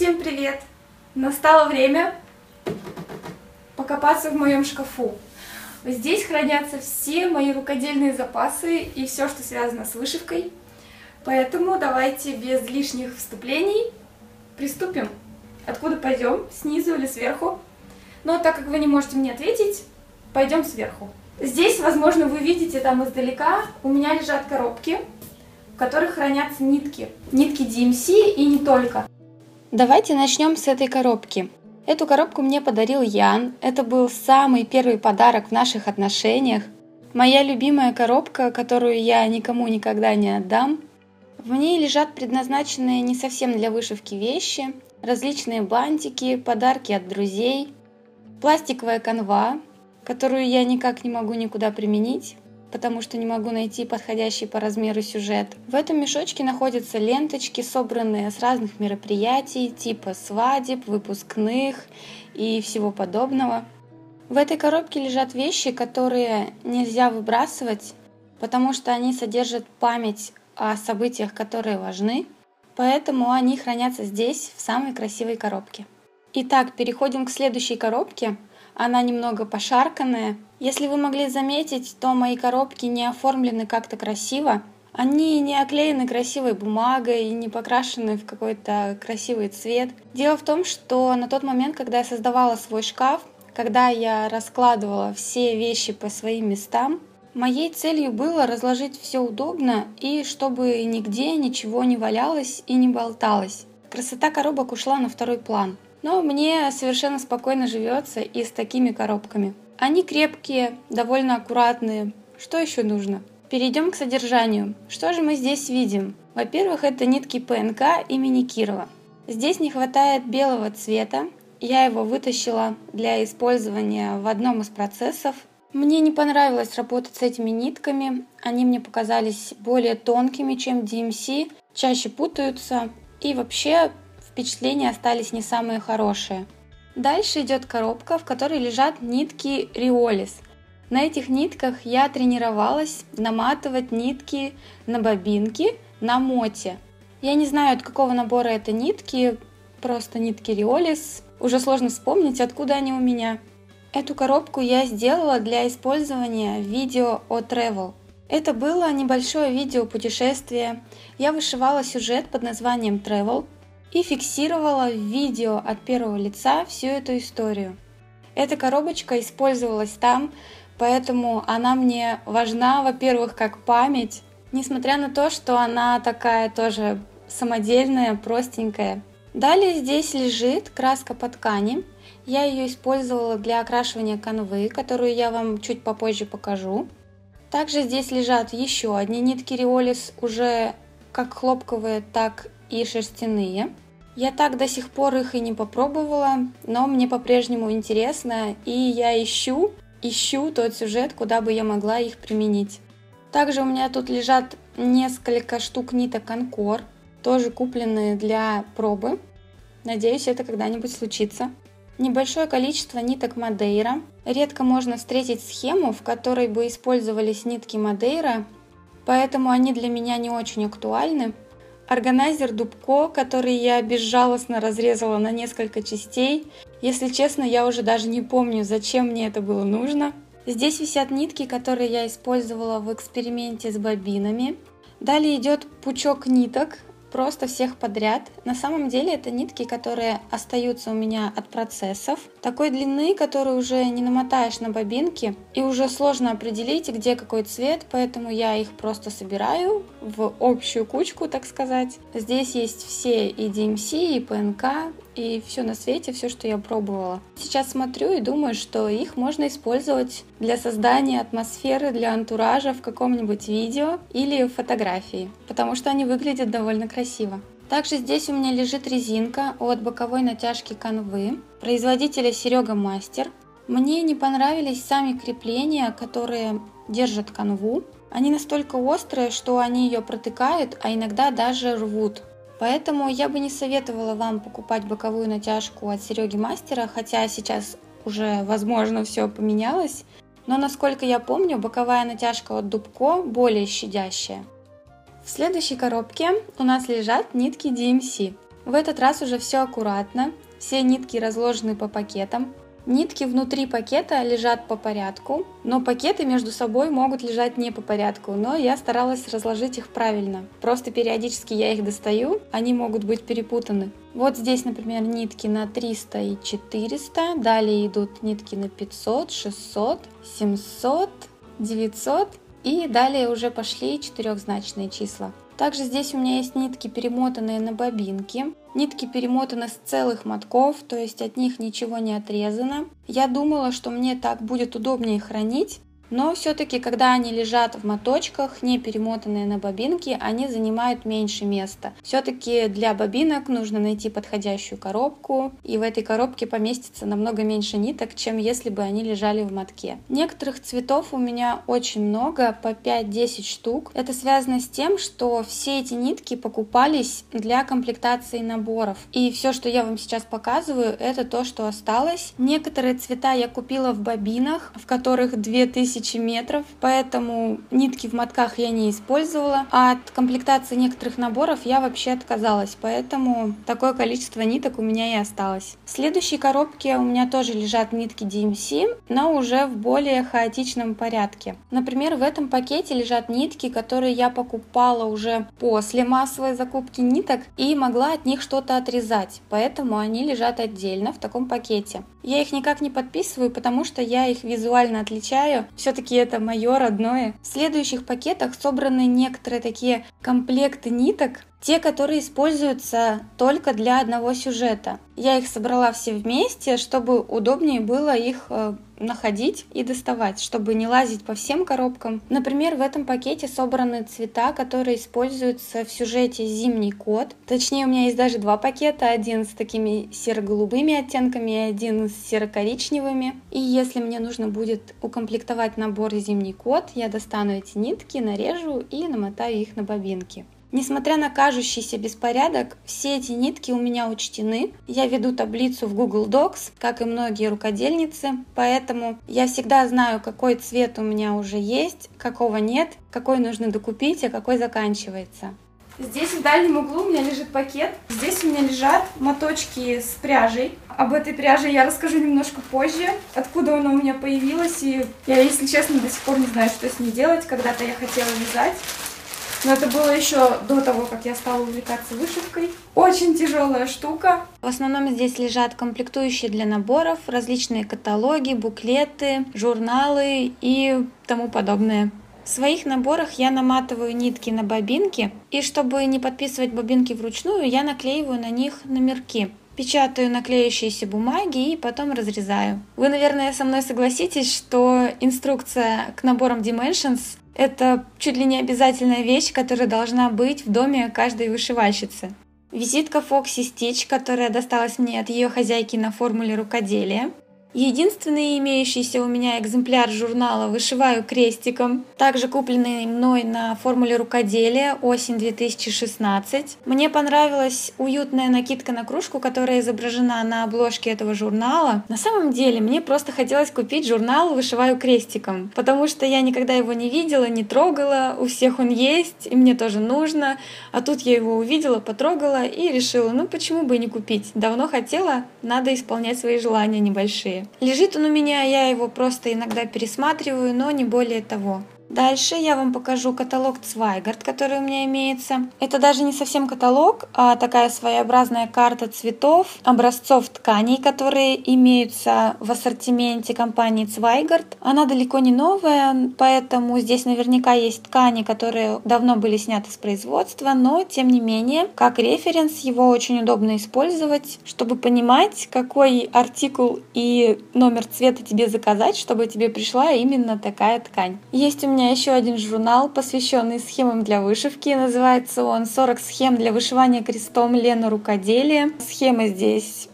Всем привет! Настало время покопаться в моем шкафу. Здесь хранятся все мои рукодельные запасы и все, что связано с вышивкой. Поэтому давайте без лишних вступлений приступим. Откуда пойдем? Снизу или сверху? Но так как вы не можете мне ответить, пойдем сверху. Здесь, возможно, вы видите там издалека, у меня лежат коробки, в которых хранятся нитки. Нитки DMC и не только. Давайте начнем с этой коробки. Эту коробку мне подарил Ян. Это был самый первый подарок в наших отношениях. Моя любимая коробка, которую я никому никогда не отдам. В ней лежат предназначенные не совсем для вышивки вещи, различные бантики, подарки от друзей, пластиковая канва, которую я никак не могу никуда применить, потому что не могу найти подходящий по размеру сюжет. В этом мешочке находятся ленточки, собранные с разных мероприятий, типа свадеб, выпускных и всего подобного. В этой коробке лежат вещи, которые нельзя выбрасывать, потому что они содержат память о событиях, которые важны, поэтому они хранятся здесь, в самой красивой коробке. Итак, переходим к следующей коробке. Она немного пошарканная. Если вы могли заметить, то мои коробки не оформлены как-то красиво. Они не оклеены красивой бумагой и не покрашены в какой-то красивый цвет. Дело в том, что на тот момент, когда я создавала свой шкаф, когда я раскладывала все вещи по своим местам, моей целью было разложить все удобно и чтобы нигде ничего не валялось и не болталось. Красота коробок ушла на второй план. Но мне совершенно спокойно живется и с такими коробками. Они крепкие, довольно аккуратные. Что еще нужно? Перейдем к содержанию. Что же мы здесь видим? Во-первых, это нитки ПНК имени Кирова. Здесь не хватает белого цвета. Я его вытащила для использования в одном из процессов. Мне не понравилось работать с этими нитками. Они мне показались более тонкими, чем DMC, чаще путаются и вообще впечатления остались не самые хорошие. Дальше идет коробка, в которой лежат нитки Риолис. На этих нитках я тренировалась наматывать нитки на бобинки на моте. Я не знаю, от какого набора это нитки, просто нитки Риолис. Уже сложно вспомнить, откуда они у меня. Эту коробку я сделала для использования в видео о travel. Это было небольшое видео путешествия. Я вышивала сюжет под названием travel и фиксировала в видео от первого лица всю эту историю. Эта коробочка использовалась там, поэтому она мне важна, во-первых, как память, несмотря на то, что она такая тоже самодельная, простенькая. Далее здесь лежит краска по ткани. Я ее использовала для окрашивания канвы, которую я вам чуть попозже покажу. Также здесь лежат еще одни нитки Риолис, уже как хлопковые, так и шерстяные. Я так до сих пор их и не попробовала, но мне по-прежнему интересно, и я ищу тот сюжет, куда бы я могла их применить. Также у меня тут лежат несколько штук ниток Анкор, тоже купленные для пробы. Надеюсь, это когда-нибудь случится. Небольшое количество ниток Мадейра. Редко можно встретить схему, в которой бы использовались нитки Мадейра, поэтому они для меня не очень актуальны. Органайзер Дубко, который я безжалостно разрезала на несколько частей. Если честно, я уже даже не помню, зачем мне это было нужно. Здесь висят нитки, которые я использовала в эксперименте с бобинами. Далее идет пучок ниток, просто всех подряд. На самом деле это нитки, которые остаются у меня от процессов. Такой длины, которую уже не намотаешь на бобинки. И уже сложно определить, где какой цвет, поэтому я их просто собираю в общую кучку, так сказать. Здесь есть все и DMC, и ПНК, и все на свете, все, что я пробовала. Сейчас смотрю и думаю, что их можно использовать для создания атмосферы, для антуража в каком-нибудь видео или фотографии, потому что они выглядят довольно красиво. Также здесь у меня лежит резинка от боковой натяжки канвы производителя Серега Мастер. Мне не понравились сами крепления, которые держат канву. Они настолько острые, что они ее протыкают, а иногда даже рвут. Поэтому я бы не советовала вам покупать боковую натяжку от Сереги Мастера, хотя сейчас уже, возможно, все поменялось. Но, насколько я помню, боковая натяжка от Дубко более щадящая. В следующей коробке у нас лежат нитки DMC. В этот раз уже все аккуратно, все нитки разложены по пакетам. Нитки внутри пакета лежат по порядку, но пакеты между собой могут лежать не по порядку, но я старалась разложить их правильно. Просто периодически я их достаю, они могут быть перепутаны. Вот здесь, например, нитки на 300 и 400, далее идут нитки на 500, 600, 700, 900 и далее уже пошли четырехзначные числа. Также здесь у меня есть нитки, перемотанные на бобинки. Нитки перемотаны с целых мотков, то есть от них ничего не отрезано. Я думала, что мне так будет удобнее хранить, но все-таки, когда они лежат в моточках, не перемотанные на бобинки, они занимают меньше места. Все-таки для бобинок нужно найти подходящую коробку, и в этой коробке поместится намного меньше ниток, чем если бы они лежали в мотке. Некоторых цветов у меня очень много, по 5-10 штук. Это связано с тем, что все эти нитки покупались для комплектации наборов. И все, что я вам сейчас показываю, это то, что осталось. Некоторые цвета я купила в бобинах, в которых 2000 метров, поэтому нитки в мотках я не использовала, а от комплектации некоторых наборов я вообще отказалась, поэтому такое количество ниток у меня и осталось. В следующей коробке у меня тоже лежат нитки DMC, но уже в более хаотичном порядке. Например, в этом пакете лежат нитки, которые я покупала уже после массовой закупки ниток и могла от них что-то отрезать, поэтому они лежат отдельно в таком пакете. Я их никак не подписываю, потому что я их визуально отличаю. Все-таки это мое родное. В следующих пакетах собраны некоторые такие комплекты ниток, те, которые используются только для одного сюжета. Я их собрала все вместе, чтобы удобнее было их находить и доставать, чтобы не лазить по всем коробкам. Например, в этом пакете собраны цвета, которые используются в сюжете «Зимний кот». Точнее, у меня есть даже два пакета, один с такими серо-голубыми оттенками и один с серо-коричневыми. И если мне нужно будет укомплектовать набор «Зимний кот», я достану эти нитки, нарежу и намотаю их на бобинки. Несмотря на кажущийся беспорядок, все эти нитки у меня учтены. Я веду таблицу в Google Docs, как и многие рукодельницы, поэтому я всегда знаю, какой цвет у меня уже есть, какого нет, какой нужно докупить, а какой заканчивается. Здесь в дальнем углу у меня лежит пакет. Здесь у меня лежат моточки с пряжей. Об этой пряже я расскажу немножко позже, откуда она у меня появилась. И я, если честно, до сих пор не знаю, что с ней делать. Когда-то я хотела вязать. Но это было еще до того, как я стала увлекаться вышивкой. Очень тяжелая штука. В основном здесь лежат комплектующие для наборов, различные каталоги, буклеты, журналы и тому подобное. В своих наборах я наматываю нитки на бобинки, и чтобы не подписывать бобинки вручную, я наклеиваю на них номерки. Печатаю на клеящиеся бумаги и потом разрезаю. Вы, наверное, со мной согласитесь, что инструкция к наборам Dimensions — это чуть ли не обязательная вещь, которая должна быть в доме каждой вышивальщицы. Визитка Foxy Stitch, которая досталась мне от ее хозяйки на формуле рукоделия. Единственный имеющийся у меня экземпляр журнала «Вышиваю крестиком», также купленный мной на формуле рукоделия, осень 2016. Мне понравилась уютная накидка на кружку, которая изображена на обложке этого журнала. На самом деле, мне просто хотелось купить журнал «Вышиваю крестиком», потому что я никогда его не видела, не трогала, у всех он есть, и мне тоже нужно. А тут я его увидела, потрогала и решила, ну почему бы и не купить. Давно хотела, надо исполнять свои желания небольшие. Лежит он у меня, я его просто иногда пересматриваю, но не более того. Дальше я вам покажу каталог Zweigart, который у меня имеется. Это даже не совсем каталог, а такая своеобразная карта цветов, образцов тканей, которые имеются в ассортименте компании Zweigart. Она далеко не новая, поэтому здесь наверняка есть ткани, которые давно были сняты с производства, но тем не менее, как референс, его очень удобно использовать, чтобы понимать, какой артикул и номер цвета тебе заказать, чтобы тебе пришла именно такая ткань. Есть у меня еще один журнал, посвященный схемам для вышивки. Называется он «40 схем для вышивания крестом Лена Рукоделие». Схемы здесь,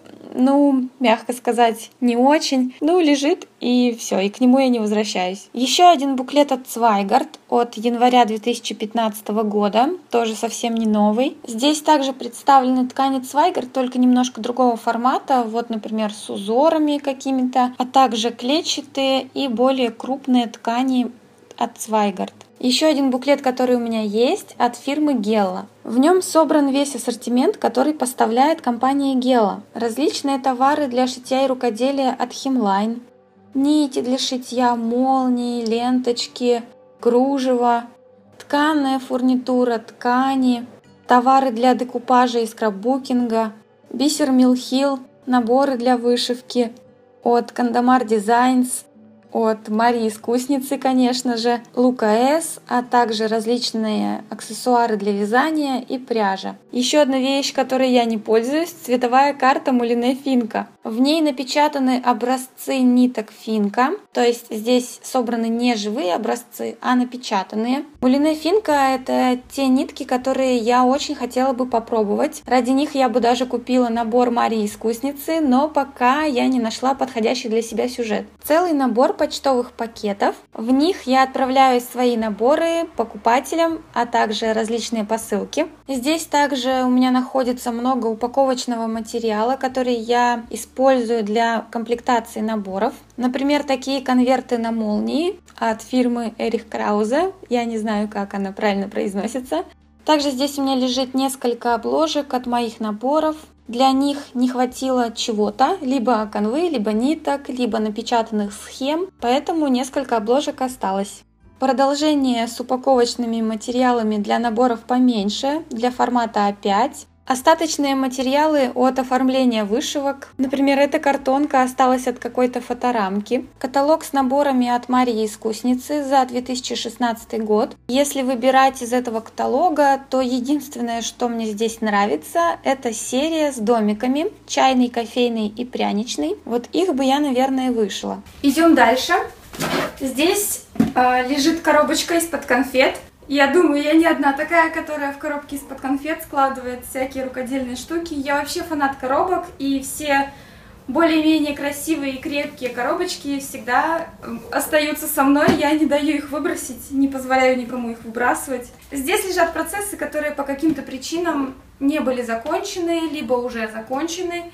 мягко сказать, не очень. Лежит и все, и к нему я не возвращаюсь. Еще один буклет от Zweigart от января 2015 года, тоже совсем не новый. Здесь также представлены ткани Zweigart, только немножко другого формата. Вот, например, с узорами какими-то, а также клетчатые и более крупные ткани от Zweigart. Еще один буклет, который у меня есть, от фирмы Gella. В нем собран весь ассортимент, который поставляет компания Gella. Различные товары для шитья и рукоделия от Hemline, нити для шитья, молнии, ленточки, кружево, тканая фурнитура, ткани, товары для декупажа и скраббукинга, бисер Mill Hill, наборы для вышивки от Кандамар Designs, от Марии Искусницы, конечно же, Лука С, а также различные аксессуары для вязания и пряжа. Еще одна вещь, которой я не пользуюсь, цветовая карта Мулине Финка. В ней напечатаны образцы ниток Финка, то есть здесь собраны не живые образцы, а напечатанные. Мулине Финка — это те нитки, которые я очень хотела бы попробовать. Ради них я бы даже купила набор Марии Искусницы, но пока я не нашла подходящий для себя сюжет. Целый набор почтовых пакетов. В них я отправляю свои наборы покупателям, а также различные посылки. Здесь также у меня находится много упаковочного материала, который я использую для комплектации наборов. Например, такие конверты на молнии от фирмы Эрих Краузе. Я не знаю, как она правильно произносится. Также здесь у меня лежит несколько обложек от моих наборов. Для них не хватило чего-то, либо канвы, либо ниток, либо напечатанных схем, поэтому несколько обложек осталось. Продолжение с упаковочными материалами для наборов поменьше, для формата А5. Остаточные материалы от оформления вышивок. Например, эта картонка осталась от какой-то фоторамки. Каталог с наборами от Марии Искусницы за 2016 год. Если выбирать из этого каталога, то единственное, что мне здесь нравится, это серия с домиками. Чайный, кофейный и пряничный. Вот их бы я, наверное, вышила. Идем дальше. Здесь лежит коробочка из-под конфет. Я думаю, я не одна такая, которая в коробке из-под конфет складывает всякие рукодельные штуки. Я вообще фанат коробок, и все более-менее красивые и крепкие коробочки всегда остаются со мной. Я не даю их выбросить, не позволяю никому их выбрасывать. Здесь лежат процессы, которые по каким-то причинам не были закончены, либо уже закончены,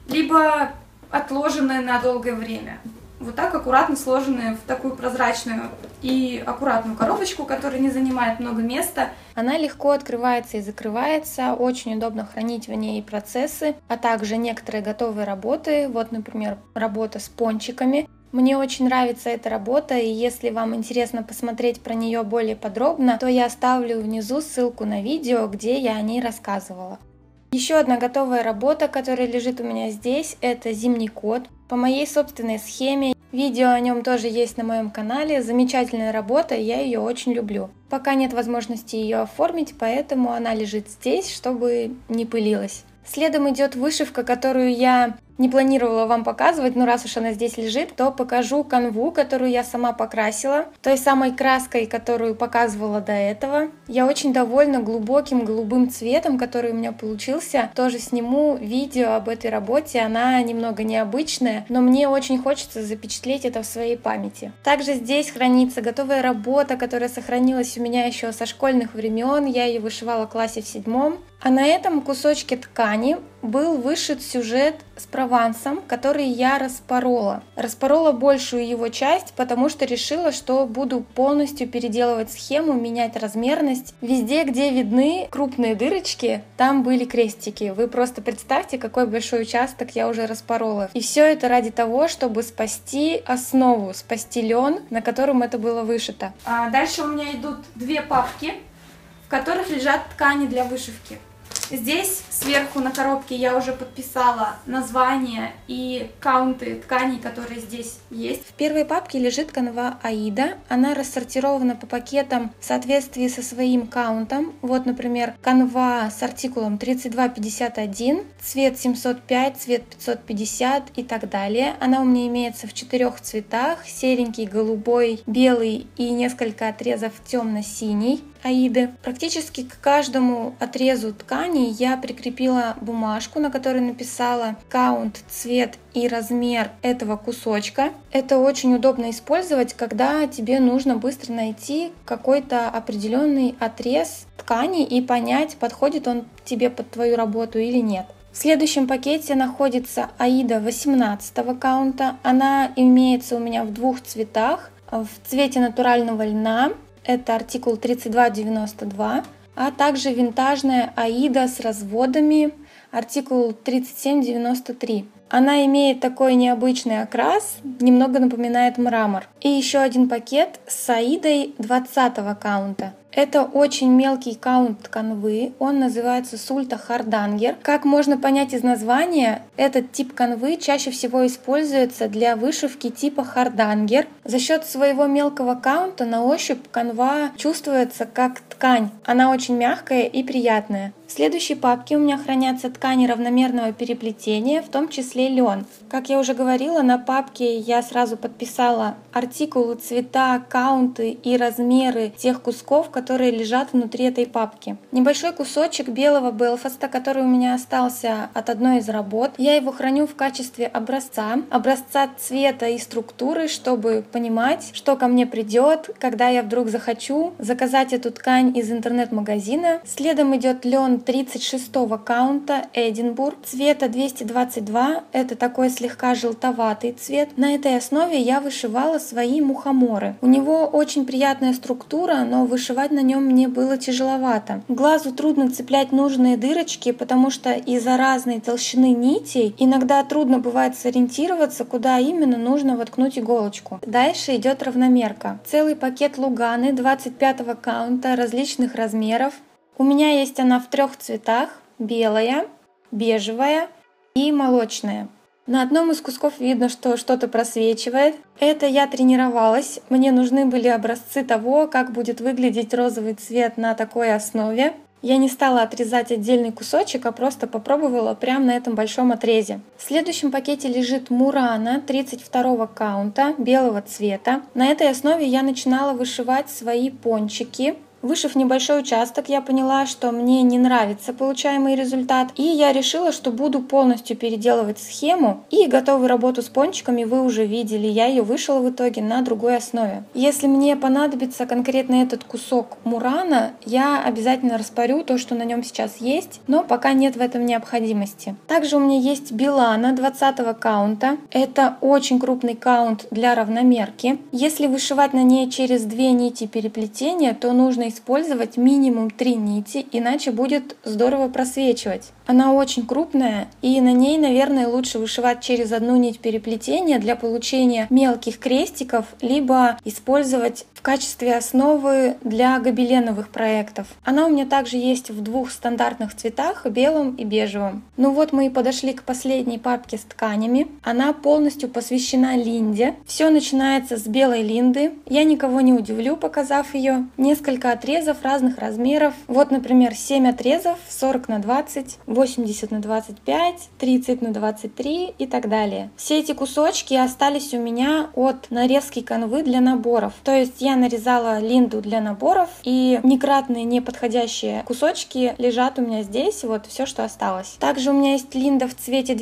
либо отложены на долгое время. Вот так аккуратно сложены в такую прозрачную и аккуратную коробочку, которая не занимает много места. Она легко открывается и закрывается, очень удобно хранить в ней процессы, а также некоторые готовые работы. Вот, например, работа с пончиками. Мне очень нравится эта работа, и если вам интересно посмотреть про нее более подробно, то я оставлю внизу ссылку на видео, где я о ней рассказывала. Еще одна готовая работа, которая лежит у меня здесь, это зимний кот. По моей собственной схеме. Видео о нем тоже есть на моем канале. Замечательная работа, я ее очень люблю. Пока нет возможности ее оформить, поэтому она лежит здесь, чтобы не пылилась. Следом идет вышивка, которую я не планировала вам показывать, но раз уж она здесь лежит, то покажу канву, которую я сама покрасила, той самой краской, которую показывала до этого. Я очень довольна глубоким голубым цветом, который у меня получился. Тоже сниму видео об этой работе, она немного необычная, но мне очень хочется запечатлеть это в своей памяти. Также здесь хранится готовая работа, которая сохранилась у меня еще со школьных времен, я ее вышивала в классе в 7. А на этом кусочке ткани был вышит сюжет с Провансом, который я распорола. Распорола большую его часть, потому что решила, что буду полностью переделывать схему, менять размерность. Везде, где видны крупные дырочки, там были крестики. Вы просто представьте, какой большой участок я уже распорола. И все это ради того, чтобы спасти основу, спасти лен, на котором это было вышито. Дальше у меня идут две папки, в которых лежат ткани для вышивки. Здесь сверху на коробке я уже подписала названия и каунты тканей, которые здесь есть. В первой папке лежит канва Аида. Она рассортирована по пакетам в соответствии со своим каунтом. Вот, например, канва с артикулом 3251, цвет 705, цвет 550 и так далее. Она у меня имеется в 4 цветах: серенький, голубой, белый и несколько отрезов темно-синий Аиды. Практически к каждому отрезу ткани я прикрепила бумажку, на которой написала каунт, цвет и размер этого кусочка. Это очень удобно использовать, когда тебе нужно быстро найти какой-то определенный отрез ткани и понять, подходит он тебе под твою работу или нет. В следующем пакете находится Аида 18 каунта. Она имеется у меня в 2 цветах. в цвете натурального льна, это артикул 3292, а также винтажная Аида с разводами, артикул 3793. Она имеет такой необычный окрас, немного напоминает мрамор. И еще один пакет с Аидой 20-го каунта. Это очень мелкий каунт канвы, он называется Сульта Хардангер. Как можно понять из названия, этот тип канвы чаще всего используется для вышивки типа Хардангер. За счет своего мелкого каунта на ощупь канва чувствуется как ткань, она очень мягкая и приятная. В следующей папке у меня хранятся ткани равномерного переплетения, в том числе лен. Как я уже говорила, на папке я сразу подписала артикулы, цвета, каунты и размеры тех кусков, которые лежат внутри этой папки. Небольшой кусочек белого Белфаста, который у меня остался от одной из работ, я его храню в качестве образца цвета и структуры, чтобы понимать, что ко мне придет, когда я вдруг захочу заказать эту ткань из интернет-магазина. Следом идет лен 36-го каунта Эдинбург, цвета 222, это такой слегка желтоватый цвет. На этой основе я вышивала свои мухоморы. У него очень приятная структура, но вышивать на нем мне было тяжеловато. Глазу трудно цеплять нужные дырочки, потому что из-за разной толщины нитей иногда трудно бывает сориентироваться, куда именно нужно воткнуть иголочку. Дальше идет равномерка. Целый пакет Луганы 25-го каунта различных размеров. У меня есть она в 3 цветах: белая, бежевая и молочная. На одном из кусков видно, что что-то просвечивает. Это я тренировалась. Мне нужны были образцы того, как будет выглядеть розовый цвет на такой основе. Я не стала отрезать отдельный кусочек, а просто попробовала прямо на этом большом отрезе. В следующем пакете лежит Мурана 32-го каунта белого цвета. На этой основе я начинала вышивать свои пончики. Вышив небольшой участок, я поняла, что мне не нравится получаемый результат, и я решила, что буду полностью переделывать схему, и готовую работу с пончиками вы уже видели, я ее вышила в итоге на другой основе. Если мне понадобится конкретно этот кусок Мурана, я обязательно распорю то, что на нем сейчас есть, но пока нет в этом необходимости. Также у меня есть Билана 20-го каунта, это очень крупный каунт для равномерки. Если вышивать на ней через 2 нити переплетения, то нужно использовать минимум 3 нити, иначе будет здорово просвечивать. Она очень крупная, и на ней, наверное, лучше вышивать через 1 нить переплетения для получения мелких крестиков, либо использовать в качестве основы для гобеленовых проектов. Она у меня также есть в 2 стандартных цветах, белом и бежевом. Ну вот мы и подошли к последней папке с тканями. Она полностью посвящена линде. Все начинается с белой линды. Я никого не удивлю, показав ее. Несколько отрезов разных размеров. Вот, например, 7 отрезов, 40 на 20, 80 на 25, 30 на 23 и так далее. Все эти кусочки остались у меня от нарезки канвы для наборов. То есть я нарезала линду для наборов, и некратные, неподходящие кусочки лежат у меня здесь, вот все, что осталось. Также у меня есть линда в цвете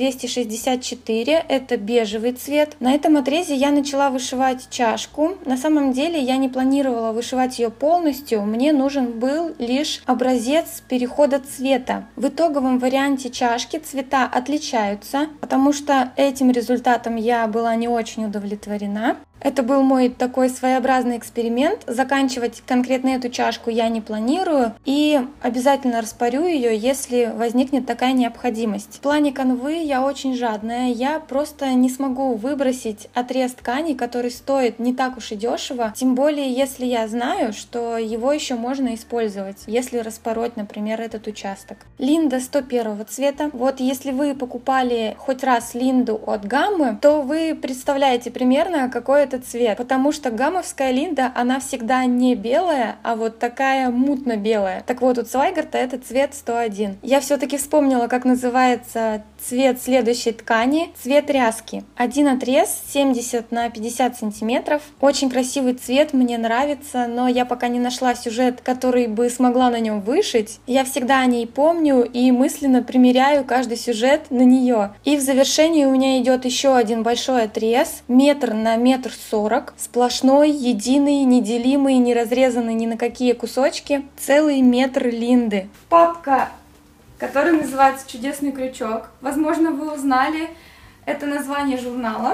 264, это бежевый цвет. На этом отрезе я начала вышивать чашку. На самом деле я не планировала вышивать ее полностью, мне нужен был лишь образец перехода цвета. В итоговом варианте чашки цвета отличаются, потому что этим результатом я была не очень удовлетворена. Это был мой такой своеобразный эксперимент. Заканчивать конкретно эту чашку я не планирую и обязательно распорю ее, если возникнет такая необходимость. В плане канвы я очень жадная, я просто не смогу выбросить отрез ткани, который стоит не так уж и дешево, тем более если я знаю, что его еще можно использовать, если распороть, например, этот участок. Линда 101 цвета. Вот если вы покупали хоть раз линду от Гаммы, то вы представляете примерно, какой это цвет, потому что гаммовская линда, она всегда не белая, а вот такая мутно-белая. Так вот, у Цвайгарта это цвет 101. Я все-таки вспомнила, как называется цвет следующей ткани, цвет ряски. Один отрез 70 на 50 сантиметров. Очень красивый цвет, мне нравится, но я пока не нашла сюжет, который бы смогла на нем вышить. Я всегда о ней помню и мысленно примеряю каждый сюжет на нее. И в завершении у меня идет еще один большой отрез, 1 на 1,40 м, сплошной, единый, неделимый, не разрезанный ни на какие кусочки, целый 1 метр линды. Папка, которая называется «Чудесный крючок». Возможно, вы узнали это название журнала.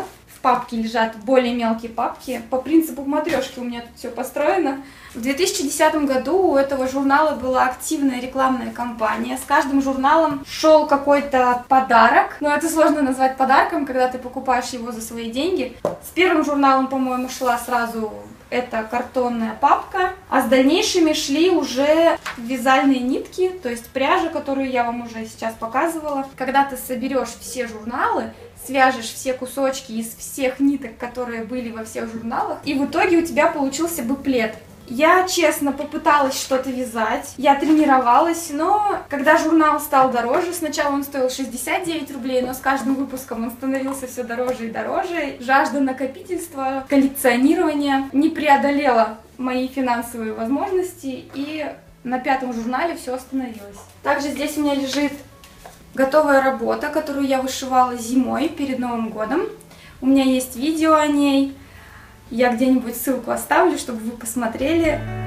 папки лежат более мелкие папки. По принципу матрешки у меня тут все построено. В 2010 году у этого журнала была активная рекламная кампания. С каждым журналом шел какой-то подарок. Но это сложно назвать подарком, когда ты покупаешь его за свои деньги. С первым журналом, по-моему, шла сразу эта картонная папка. А с дальнейшими шли уже вязальные нитки, то есть пряжа, которую я вам уже сейчас показывала. Когда ты соберешь все журналы, свяжешь все кусочки из всех ниток, которые были во всех журналах, и в итоге у тебя получился буклет. Я, честно, попыталась что-то вязать, я тренировалась, но когда журнал стал дороже, сначала он стоил 69 рублей, но с каждым выпуском он становился все дороже и дороже. Жажда накопительства, коллекционирования не преодолела мои финансовые возможности, и на 5-м журнале все остановилось. Также здесь у меня лежит готовая работа, которую я вышивала зимой перед Новым годом. У меня есть видео о ней. Я где-нибудь ссылку оставлю, чтобы вы посмотрели.